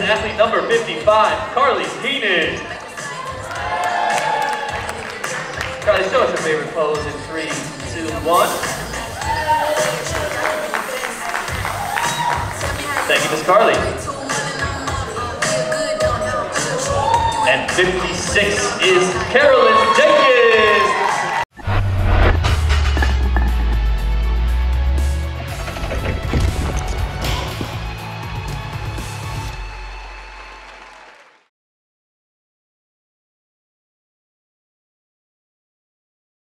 is athlete number 55, Carly Keenan. Carly, show us your favorite pose in 3, 2, 1. Thank you, Miss Carly. And 56 is Carolyn Jenkins.